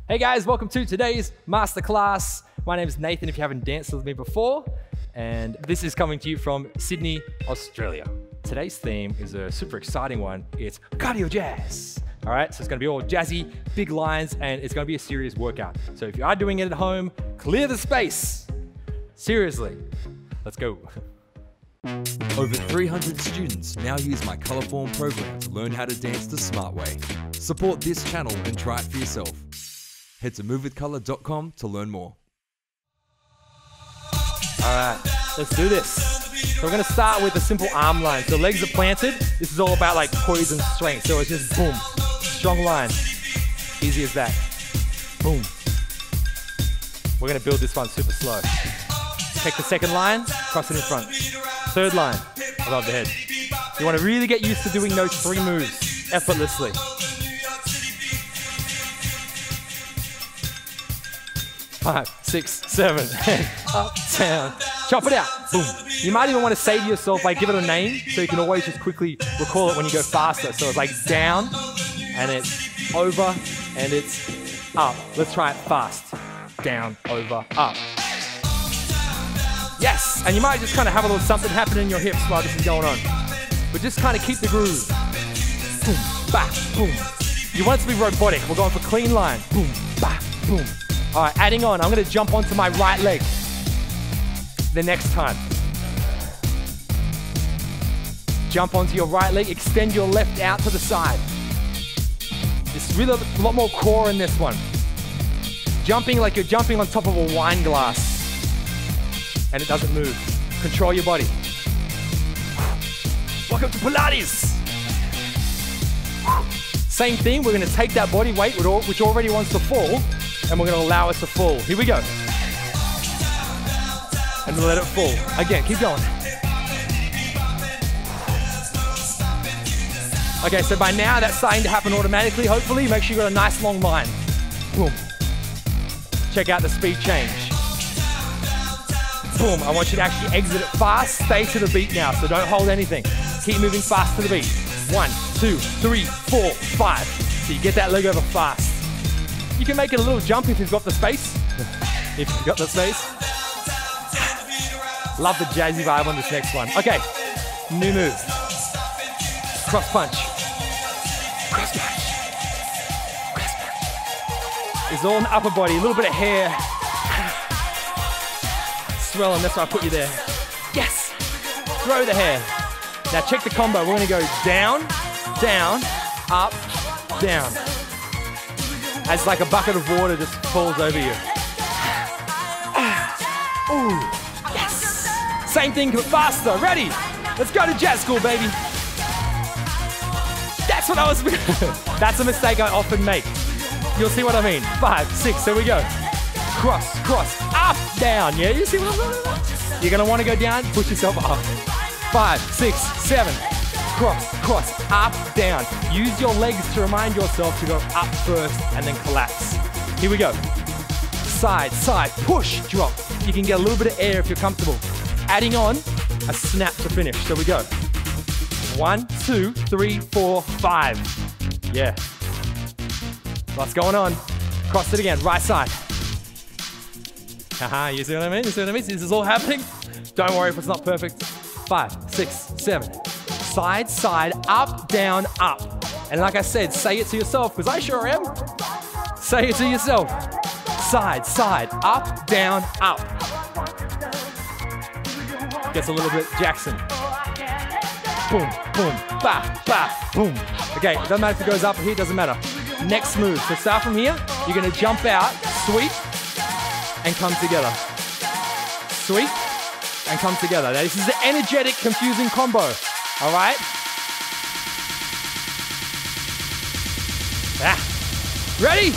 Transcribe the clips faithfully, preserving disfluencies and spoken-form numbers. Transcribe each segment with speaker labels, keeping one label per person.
Speaker 1: Hey guys, welcome to today's masterclass. My name is Nathan if you haven't danced with me before, and this is coming to you from Sydney, Australia. Today's theme is a super exciting one. It's cardio jazz. All right, so it's gonna be all jazzy, big lines, and it's gonna be a serious workout. So if you are doing it at home, clear the space. Seriously, let's go.
Speaker 2: Over three hundred students now use my Colourform program to learn how to dance the smart way. Support this channel and try it for yourself. Head to move with colour dot com to learn more.
Speaker 1: All right, let's do this. So we're gonna start with a simple arm line. So legs are planted. This is all about like poise and strength. So it's just boom, strong line. Easy as that. Boom. We're gonna build this one super slow. Take the second line, cross it in front. Third line, above the head. You wanna really get used to doing those three moves effortlessly. Five, six, seven, and up, down. Chop it out, boom. You might even want to say to yourself, like give it a name, so you can always just quickly recall it when you go faster. So it's like down, and it's over, and it's up. Let's try it fast. Down, over, up. Yes, and you might just kind of have a little something happen in your hips while this is going on. But just kind of keep the groove. Boom, back, boom. You want it to be robotic. We're going for clean line. Boom, back, boom. All right, adding on, I'm gonna jump onto my right leg the next time. Jump onto your right leg, extend your left out to the side. There's really a lot more core in this one. Jumping like you're jumping on top of a wine glass and it doesn't move. Control your body. Welcome to Pilates. Same thing, we're gonna take that body weight, which already wants to fall, and we're gonna allow it to fall. Here we go. And let it fall. Again, keep going. Okay, so by now that's starting to happen automatically, hopefully. Make sure you got a nice long line. Boom. Check out the speed change. Boom, I want you to actually exit it fast. Stay to the beat now, so don't hold anything. Keep moving fast to the beat. One, two, three, four, five. So you get that leg over fast. You can make it a little jump if you've got the space. If you've got the space. Love the jazzy vibe on this next one. Okay, new move. Cross punch. Cross punch. Cross punch. It's all in the upper body, a little bit of hair. Swelling, that's why I put you there. Yes! Throw the hair. Now check the combo. We're gonna go down, down, up, down. As like a bucket of water just falls over you. Ooh, yes! Same thing, but faster. Ready? Let's go to jazz school, baby. That's what I was. That's a mistake I often make. You'll see what I mean. Five, six, here we go. Cross, cross, up, down. Yeah, you see what I'm talking about? You're gonna want to go down, push yourself up. Five, six, seven. Cross, cross, up, down. Use your legs to remind yourself to go up first and then collapse. Here we go. Side, side, push, drop. You can get a little bit of air if you're comfortable. Adding on a snap to finish. So we go. One, two, three, four, five. Yeah. What's going on? Cross it again, right side. Haha, you see what I mean? You see what I mean? This is all happening. Don't worry if it's not perfect. Five, six, seven. Side, side, up, down, up. And like I said, say it to yourself, because I sure am. Say it to yourself. Side, side, up, down, up. Gets a little bit Jackson. Boom, boom, ba, ba, boom. Okay, it doesn't matter if it goes up or here, it doesn't matter. Next move, so start from here. You're gonna jump out, sweep, and come together. Sweep, and come together. Now, this is the energetic, confusing combo. All right? Ah. Ready?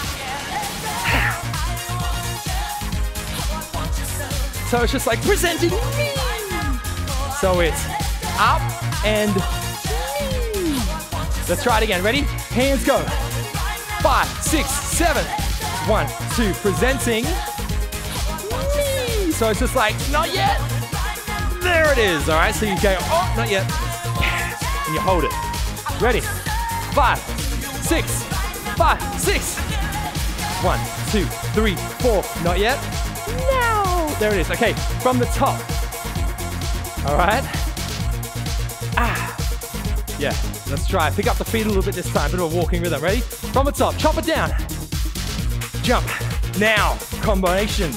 Speaker 1: So it's just like presenting me. So it's up and me. Let's try it again. Ready? Hands go. Five, six, seven. One, two, presenting me. So it's just like, not yet. There it is, all right? So you go, oh, not yet. And you hold it. Ready? Five, six, five, six. One, two, three, four. Not yet. No. There it is. Okay, from the top. All right. Ah. Yeah, let's try. Pick up the feet a little bit this time. Bit of a walking rhythm. Ready? From the top. Chop it down. Jump. Now. Combination.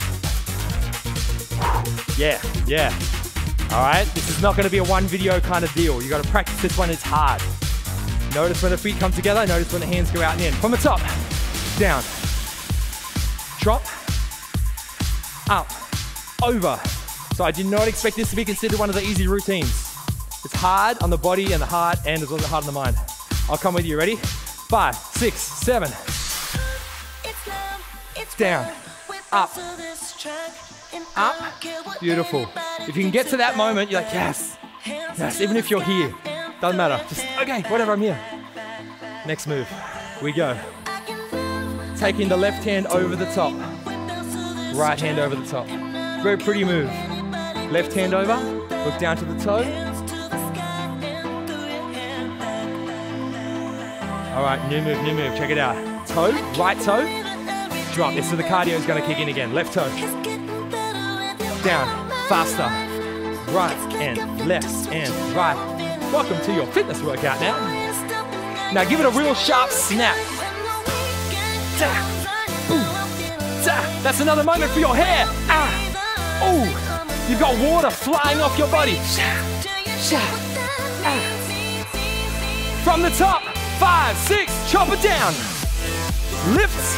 Speaker 1: Yeah, yeah. All right, this is not gonna be a one video kind of deal. You gotta practice this one, it's hard. Notice when the feet come together, notice when the hands go out and in. From the top, down, drop, up, over. So I did not expect this to be considered one of the easy routines. It's hard on the body and the heart, and it's also hard on the mind. I'll come with you, ready? Five, six, seven. Down, up, up, beautiful. If you can get to that moment, you're like, yes, yes, even if you're here, doesn't matter. Just, okay, whatever, I'm here. Next move, we go. Taking the left hand over the top, right hand over the top. Very pretty move. Left hand over, look down to the toe. All right, new move, new move, check it out. Toe, right toe, drop. This is the cardio is gonna kick in again. Left toe. Down, faster, right and left and right. Welcome to your fitness workout now. Now give it a real sharp snap. Da, ooh, da. That's another moment for your hair. Ah, ooh, you've got water flying off your body. Sha, sha, ah. From the top, five, six, chop it down. Lift,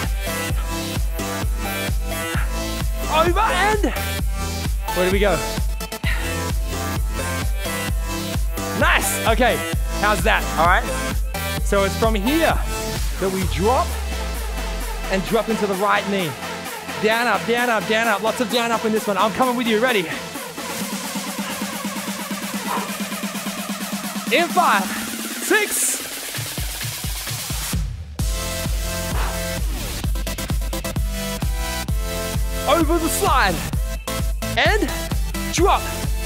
Speaker 1: over and. Where do we go? Nice, okay, how's that, all right? So it's from here that we drop and drop into the right knee. Down, up, down, up, down, up, lots of down, up in this one. I'm coming with you, ready? In five, six, over the slide. And drop.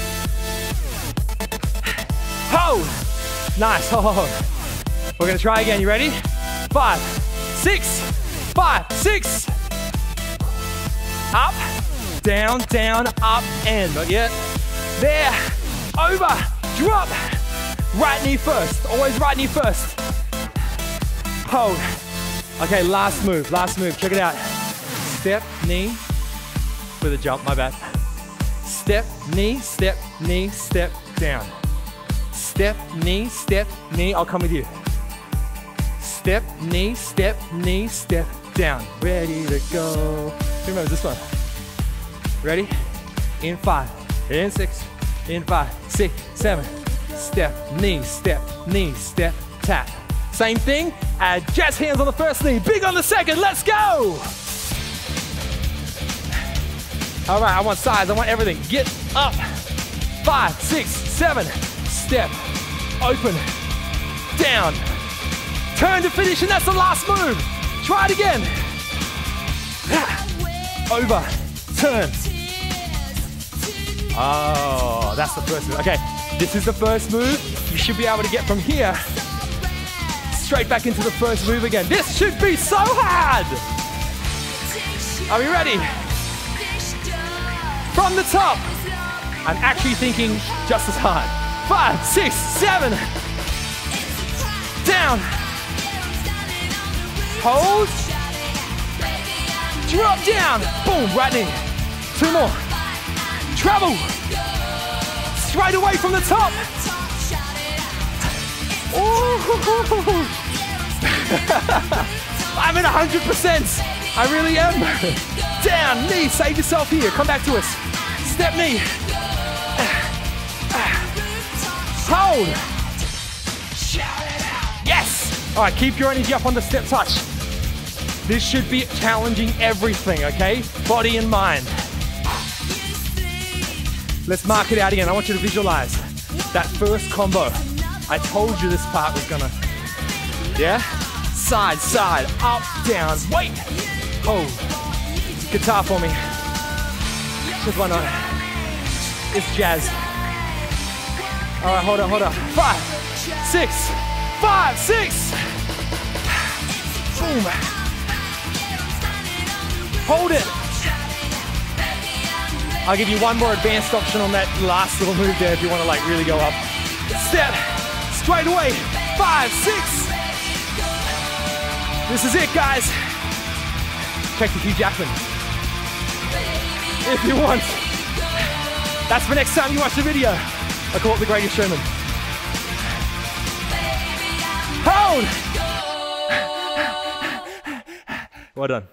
Speaker 1: Hold. Nice. Hold. We're gonna try again. You ready? Five, six, five, six. Up, down, down, up, and not yet. There. Over. Drop. Right knee first. Always right knee first. Hold. Okay, last move. Last move. Check it out. Step, knee, with a jump. My bad. Step, knee, step, knee, step, down. Step, knee, step, knee, I'll come with you. Step, knee, step, knee, step, down. Ready to go. Who remembers this one? Ready? In five, in six, in five, six, seven. Step, knee, step, knee, step, tap. Same thing, add jazz hands on the first knee, big on the second, let's go! All right, I want size, I want everything. Get up. Five, six, seven. Step, open, down. Turn to finish, and that's the last move. Try it again. Over, turn. Oh, that's the first move. Okay, this is the first move. You should be able to get from here straight back into the first move again. This should be so hard. Are we ready? From the top, I'm actually thinking just as hard. Five, six, seven. Down. Hold. Drop down. Boom, right knee. Two more. Travel. Straight away from the top. Ooh. I'm at one hundred percent. I really am. Down, knee, save yourself here. Come back to us. Step knee. Hold. Yes. All right, keep your energy up on the step touch. This should be challenging everything, okay? Body and mind. Let's mark it out again. I want you to visualize that first combo. I told you this part was gonna, yeah? Side, side, up, down, wait, hold. Guitar for me. Just why not? It's jazz. All right, hold on, hold on. Five, six, five, six. Boom. Hold it. I'll give you one more advanced option on that last little move there if you want to like really go up. Step, straight away, five, six. This is it, guys. Check the Hugh Jackman. If you want. That's for next time you watch the video. I call it The Greatest Showman. Hold! Well done.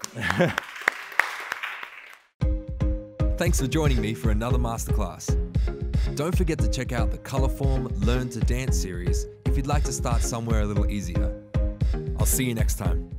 Speaker 2: Thanks for joining me for another masterclass. Don't forget to check out the Colourform Learn to Dance series if you'd like to start somewhere a little easier. I'll see you next time.